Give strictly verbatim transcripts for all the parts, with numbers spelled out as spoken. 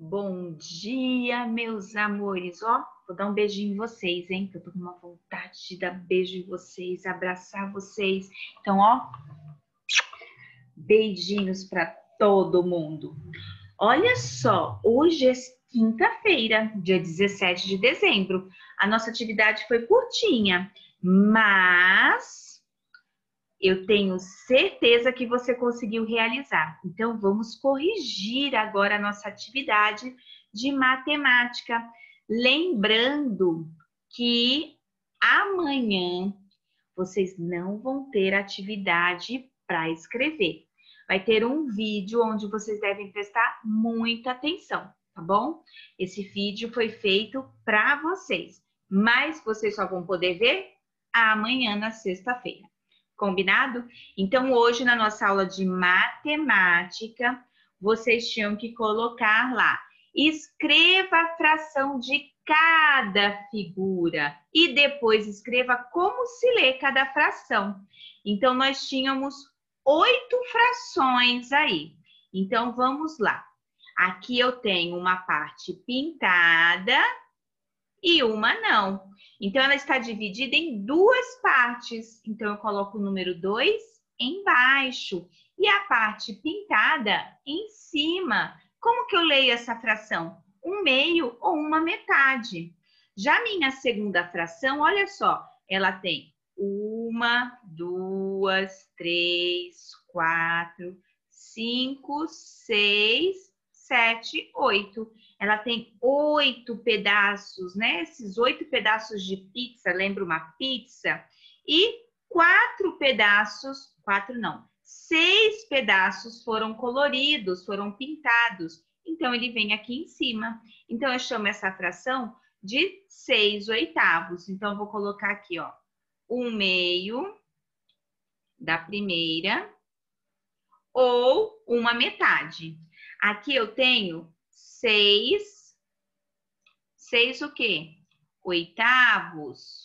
Bom dia, meus amores. Ó, vou dar um beijinho em vocês, hein? Que eu tô com uma vontade de dar beijo em vocês, abraçar vocês. Então, ó, beijinhos para todo mundo. Olha só, hoje é quinta-feira, dia dezessete de dezembro. A nossa atividade foi curtinha, mas eu tenho certeza que você conseguiu realizar. Então, vamos corrigir agora a nossa atividade de matemática. Lembrando que amanhã vocês não vão ter atividade para escrever. Vai ter um vídeo onde vocês devem prestar muita atenção, tá bom? Esse vídeo foi feito para vocês, mas vocês só vão poder ver amanhã, na sexta-feira. Combinado? Então, hoje, na nossa aula de matemática, vocês tinham que colocar lá: escreva a fração de cada figura e depois escreva como se lê cada fração. Então, nós tínhamos oito frações aí. Então, vamos lá. Aqui eu tenho uma parte pintada e uma não. Então, ela está dividida em duas partes. Então, eu coloco o número dois embaixo e a parte pintada em cima. Como que eu leio essa fração? Um meio ou uma metade. Já a minha segunda fração, olha só, ela tem uma, duas, três, quatro, cinco, seis, sete, oito. Ela tem oito pedaços, né? Esses oito pedaços de pizza, lembra uma pizza? E quatro pedaços, quatro não, seis pedaços foram coloridos, foram pintados. Então, ele vem aqui em cima. Então, eu chamo essa fração de seis oitavos. Então, eu vou colocar aqui, ó, um meio da primeira ou uma metade. Aqui eu tenho seis, seis o quê? Oitavos,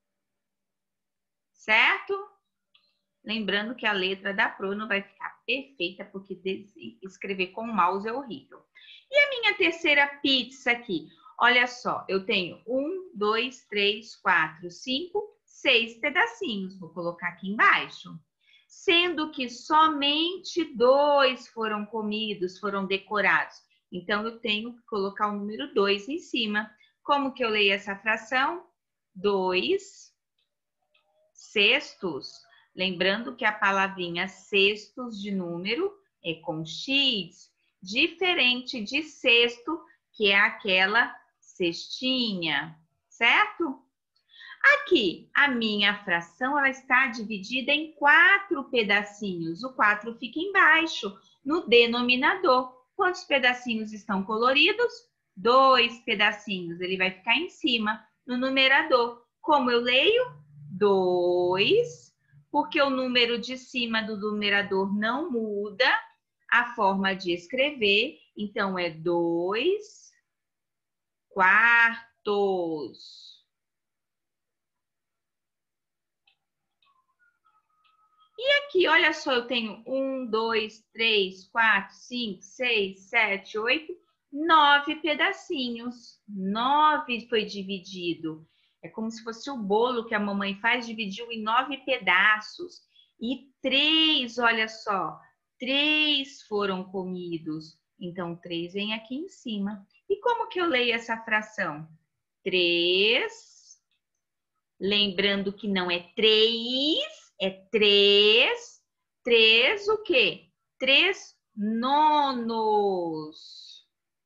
certo? Lembrando que a letra da Pro não vai ficar perfeita, porque escrever com o mouse é horrível. E a minha terceira pizza aqui? Olha só, eu tenho um, dois, três, quatro, cinco, seis pedacinhos. Vou colocar aqui embaixo. Sendo que somente dois foram comidos, foram decorados. Então, eu tenho que colocar o número dois em cima. Como que eu leio essa fração? dois sextos. Lembrando que a palavrinha sextos de número é com X, diferente de sexto, que é aquela cestinha, certo? Aqui, a minha fração ela está dividida em quatro pedacinhos. O quatro fica embaixo, no denominador. Quantos pedacinhos estão coloridos? Dois pedacinhos. Ele vai ficar em cima, no numerador. Como eu leio? Dois, porque o número de cima do numerador não muda a forma de escrever. Então, é dois quartos. E aqui, olha só, eu tenho um, dois, três, quatro, cinco, seis, sete, oito, nove pedacinhos. Nove foi dividido. É como se fosse o bolo que a mamãe faz, dividiu em nove pedaços. E três, olha só, três foram comidos. Então, três vem aqui em cima. E como que eu leio essa fração? Três. Lembrando que não é três. É três, três o quê? Três nonos.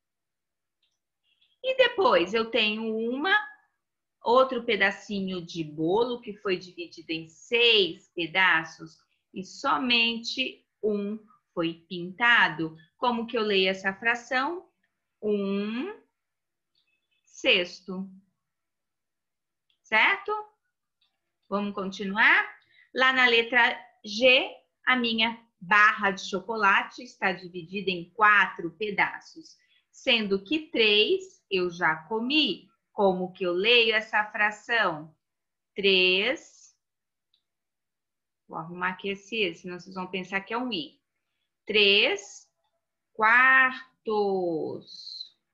E depois eu tenho uma, outro pedacinho de bolo que foi dividido em seis pedaços e somente um foi pintado. Como que eu leio essa fração? Um sexto. Certo? Vamos continuar? Lá na letra G, a minha barra de chocolate está dividida em quatro pedaços, sendo que três eu já comi. Como que eu leio essa fração? Três. Vou arrumar aqui esse E, senão vocês vão pensar que é um I. Três quartos.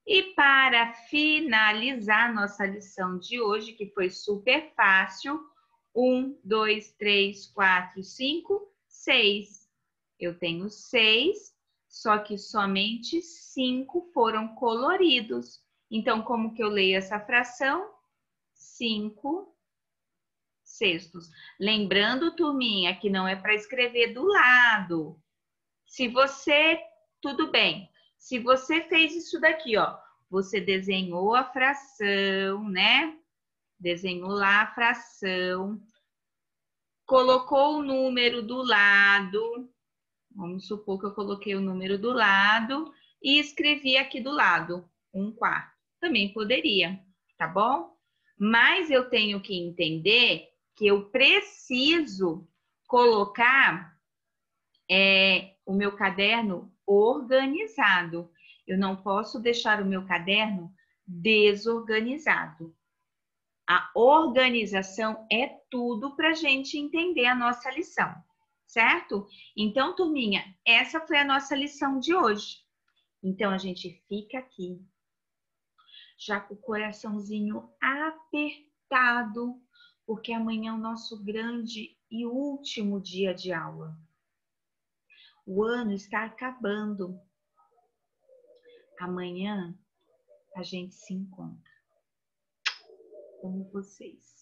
E para finalizar nossa lição de hoje, que foi super fácil, um, dois, três, quatro, cinco, seis. Eu tenho seis, só que somente cinco foram coloridos. Então, como que eu leio essa fração? Cinco sextos. Lembrando, turminha, que não é para escrever do lado. Se você, tudo bem. Se você fez isso daqui, ó, você desenhou a fração, né? Desenhou lá a fração, colocou o número do lado. Vamos supor que eu coloquei o número do lado e escrevi aqui do lado, um quarto. Também poderia, tá bom? Mas eu tenho que entender que eu preciso colocar é, o meu caderno organizado. Eu não posso deixar o meu caderno desorganizado. A organização é tudo para a gente entender a nossa lição, certo? Então, turminha, essa foi a nossa lição de hoje. Então, a gente fica aqui, já com o coraçãozinho apertado, porque amanhã é o nosso grande e último dia de aula. O ano está acabando. Amanhã a gente se encontra. Como vocês.